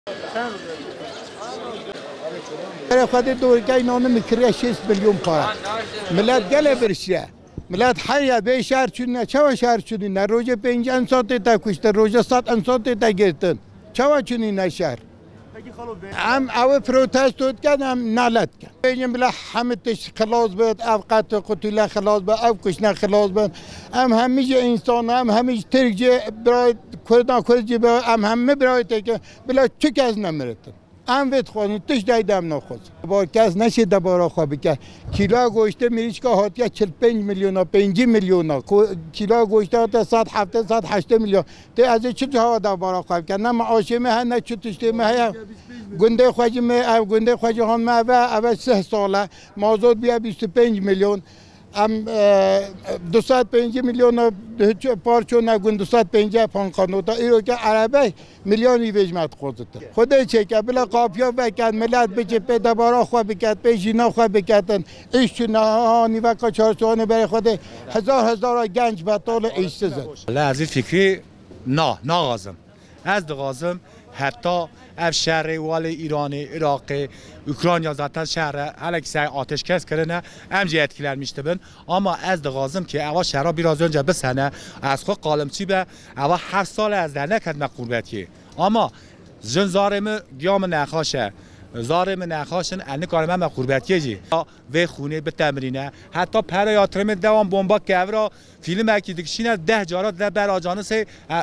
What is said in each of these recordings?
خود دورگاه نانو میکره 6 میلیون پاره ملت گله برشه ملت حیه به شهر چونه چه شهر چونی نه روز 5 انسان تا کشته روز 100 انسان تا گرفتن چه چونی نه شهر هم او پروتست کردم نالت کرد بگیم بله همه تش خلاص بود او قتل خلاص بود او کشنه خلاص بود همیشه انسان همیشه ترجه برای کردی همه برای که بله چه کس نمیرتن وید خوانید تش دایدم نخواست با کس نشید دبارا خوابی که کیلو گوشت میریش که هاتیه 45 میلیون 5 میلیون کیلو گوشت هاتیه 170 180 میلیون تی از چه جا دبارا خواب که نه معاشی مه نه چه تشتی مه گنده خواجی مه گنده خواجی هم مه و 3 ساله مازاد بیا 25 میلیون ام 205 میلیون پارچو نگون 205 پانقانوتا ایرو که عربه میلیونی وجمت خودت خدای چه که بلا قافیا بکن ملت بچه به دبارا خواه بکن به جینا خواه بکن ایش نهانی و کچارچوانه برای خود هزار گنج بطال ایش سزد از این فکری نه غازم از غازم حتی اف شهر وال ایرانی عراقی اوکراینیا zaten شهر هلکی سعی آتش کس کردن امجی etkiler میشتبن اما از غازم که اول شهر biraz önce به سنه از خود قالمچی به اول 7 سال از در نکرد مقربیتی اما جن زارم گیام نخاشه زارم نخاشن ان کارم مقربیتی جی و خونه به تمرینه حتی پریاترم دوام بمب که فیلم اکی دکشینه 10 جارات در براجانس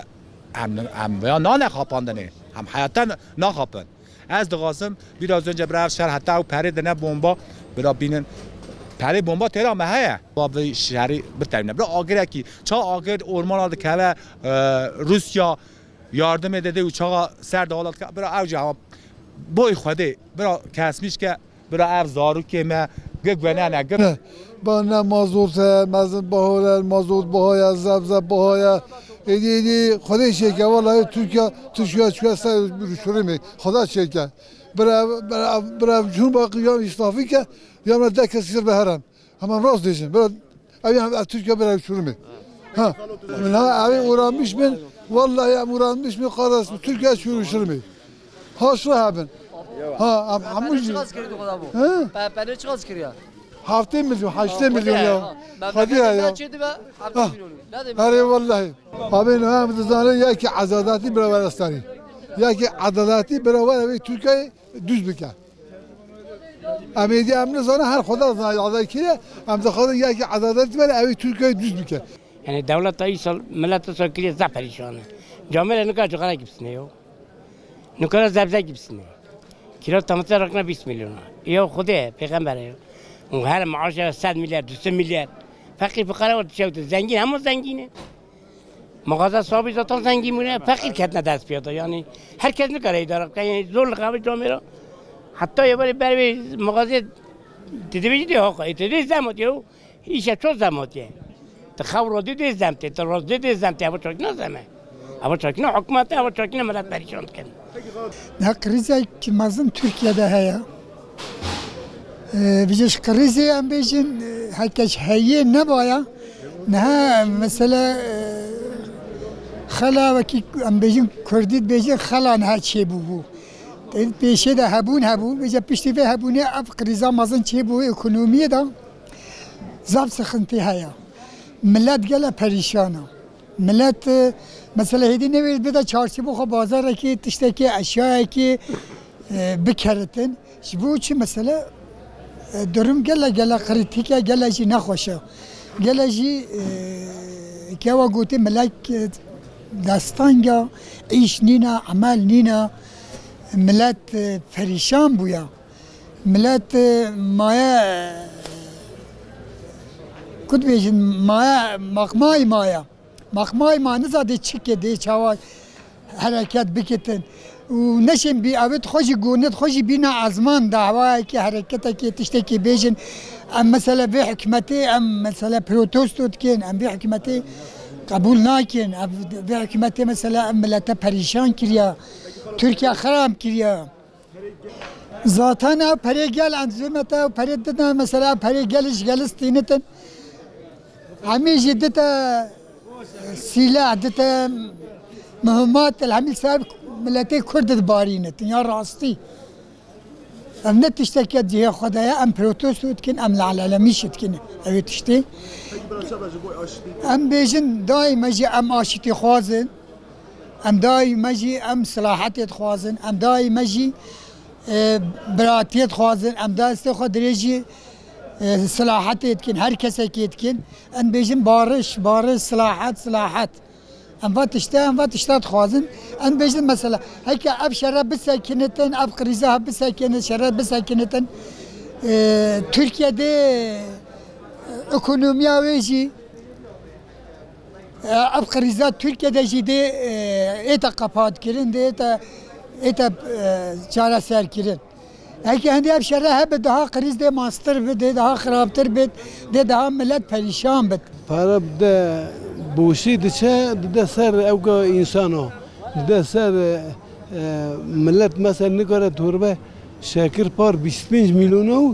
هم نه خاپاندنه هم حیاتا نخواپن از دغازم biraz önce برای شهر حتی او پری دنه بمبا برای بینن پری بمبا تیرا مهیه با به شهری بترینه برای آگره کی چه آگر اورمان آده که روسیا yardım داده uçağa سر دولت که برای اوج هم بای خوده برای کسمیش که برای اف زارو که ما گگونه نگه با نمازوت مزن بهار مازوت بهای زبزب بهای ایدی خدا شکر والله ترکیه سر روشوری می خدا شکر برای جون با قیام اسلافی که یا من دک سر بهرم هم راست دیشم برای اوی ترکیه برای روشوری می ها من اوی اورانمیش من والله اورانمیش می قارس ترکیه روشوری می هاشو هبن ها همون چی قاز کردی خدا بو پنیر چی قاز کردی 7 میلیون 8 میلیون یا خدی یا آره والله آبین هم دزانه یکی عدالتی برابرستانی یکی عدالتی برابر ترکیه دوز بکن امیدی امن زانه هر خدا زانه عدالت کیه هم خدا یکی عدالتی برای اوی ترکیه دوز بکن یعنی دولت تا این سال ملت سال کلیه زب پریشانه جامعه نکار چقدر گیبسنه یو نکار زبزه گیبسنه کیلو تماس رقم 20 میلیون یا خوده پیغمبره اون هر معاش 100 میلیارد 200 میلیارد فقیر فقرا و شوت زنگین همون زنگینه مغازه صاحبی ذاتان زنگین مونه فقیر کتنه دست پیاده یعنی هر کس نکاره اداره کنه یعنی زول قابل جامعه را حتی یه باری بر مغازه دیدی بچی ها دیدی زمات یو هیچ چه زماتیه تخور دیدی زمته تراز دیدی زمته اما چاک نزمه اما چاک نه حکومت اما چاک نه ملت پریشان کنه نه کریزی که مازن ترکیه هیا بیشتر کریزی هم بیشتر هکش هیه نبایا نه مثلا خلا وکی هم بیشتر کردید بیشتر خلا نه چه بو بیشتر ده هبون بیشتر پشتی به هبونه اف کریزا مازن چه بو اقتصادی دا زاب سخنتی هیا ملت گله پریشانه ملت مثلا هدی نوید بده چارچوب خو بازار کی تشته کی اشیاء کی بکرتن شبو چی مثلا درم گله قریتیکه گله جی نخوشه گله جی که و گوتی ملک داستانگا ایش نینا عمل نینا ملت پریشان بویا ملت مایا کد بیشن مایا مخمای ما نزاده چیکه دی چاوا حرکت بکتن و نشیم بی اوت خوشی گونت خوشی بینا ازمان دعوایی که حرکت کی تشته کی بیشن ام مثلا به حکمتی ام مثلا پروتست کن ام به حکمتی قبول نکن به حکمتی مثلا ام ملت پریشان کریا ترکیه خراب کریا ذاتنا پریگل انزمتا پریدنا مثلا پریگلش گلستینتن همه جدتا سلاح دتا مهمات العمل صار ملتی کرد بارینت یا راستی ام نه تشتکی جه خدایا ام پروتست کن ام العالمیشت کن اوی تشتی ام بیشن دای مجی ام آشتی خوازن ام دای مجی ام صلاحیت خوازن ام دای مجی براتیت خوازن ام دست خود ریجی صلاحیت کن هر کسی کیت کن ام بیشن بارش صلاحیت ام واتشتات خوازن ام بیشن مثلا هیکا اب شراب بسکنتن اب قریزه بسکنت شراب بسکنتن Türkiye'de ekonomiye veci اب قریزه Türkiye'de jide eta kapat kirin de eta çare ser kirin. Eki hendi اب şerre hep daha kriz de master ve de daha xarabtır bit de daha millet perişan bit. Para de بوشی دچه ده سر اوگا انسانو ده سر ملت مثلا نکاره توربه شکر پار 25 میلیون و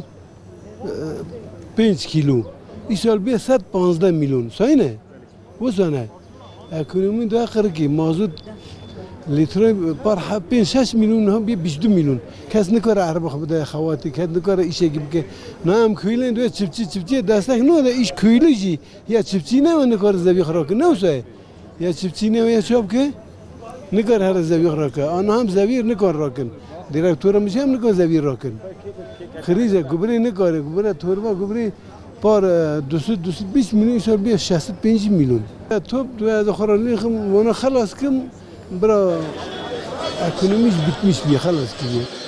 5 کیلو این سال بیه 115 میلیون ساینه و سانه اکنومی ده آخر کی مازود لیتر پار 5-6 میلیون هم بیه 22 میلیون کس نکاره عرب خبده خواتی کس نکاره ایشه گیب که نام کویلن دوی چپچی دستک نه ده ایش کویلیجی یا چپچی نه و نکاره زبی خراک نه وسه یا چپچی نه و یا چوب که نکاره هر زبی خراک آن هم زبیر نکار راکن دیرکتور میشه هم نکاره زبیر راکن خریزه گبری نکاره گبره توربا گبری پار 220 میلیون سال بیه 65 میلیون توپ دوی از خورانی خم وانا خلاص کم برا اکنومیش bitmiş bir halas gibi.